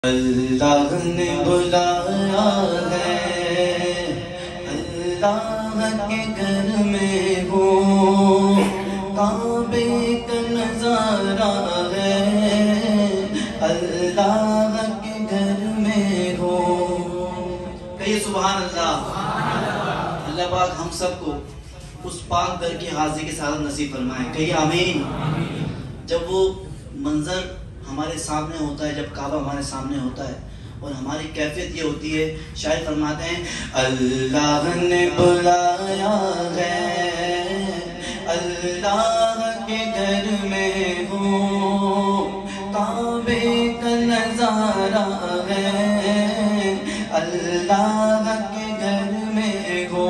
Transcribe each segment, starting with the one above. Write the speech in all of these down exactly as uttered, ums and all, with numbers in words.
اللہ نے بلایا ہے، اللہ کے گھر میں ہو، کعبے کا نظارہ ہے، اللہ کے گھر میں ہو۔ کہیے سبحان اللہ۔ اللہ پاک ہم سب کو اس پاک در کی حاضری کے ساتھ نصیب فرمائے، کہیے آمین۔ جب وہ منظر ہمارے سامنے ہوتا ہے، جب کعبہ ہمارے سامنے ہوتا ہے اور ہماری کیفیت یہ ہوتی ہے، شاعر فرماتے ہیں اللہ نے بلایا ہے، اللہ کے گھر میں ہو، کعبے کا نظارہ ہے، اللہ کے گھر میں ہو،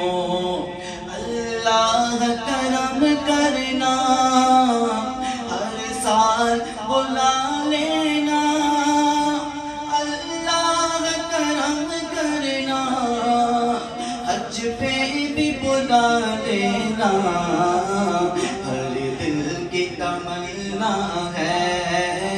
اللہ کرم کرنا، ہر سال بلا لینا، اللہ کرم کرنا، حج پہ بھی بلا لینا، ہر دل کی تمنا ہے،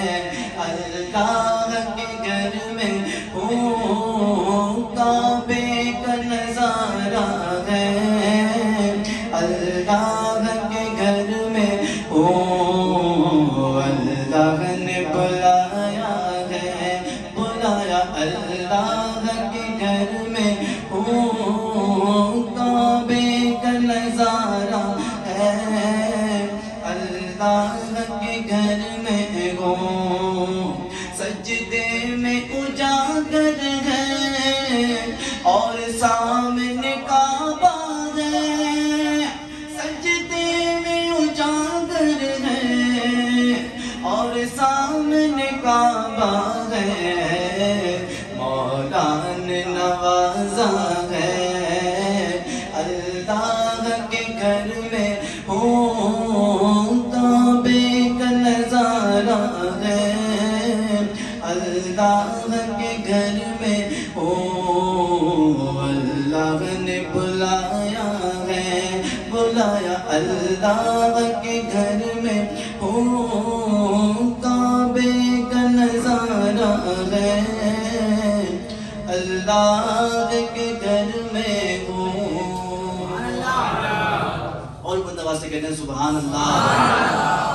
اللہ کے گھر میں ہو، کعبے کا نظارہ ہے، اللہ کے گھر میں ہو، اللہ نے بلایا ہے، بلایا اللہ کے گھر میں ہو، کعبے کا نظارہ ہے، اللہ کے گھر میں ہو، سجدے میں اجاگر ہے اور سامنے کعبہ ہے، سجدے میں اجاگر ہے اور سامنے کعبہ ہے، مولا نے نوازا ہے، اللہ کے گھر میں ہو، کعبے کا نظارہ ہے، اللہ کے گھر میں ہو، اللہ نے بلایا ہے، بلایا اللہ کے گھر میں ہو، کعبے کا نظارہ ہے، اللہ کے گھر میں ہو۔ اور بندہ واسطے کہتے ہیں سبحان اللہ۔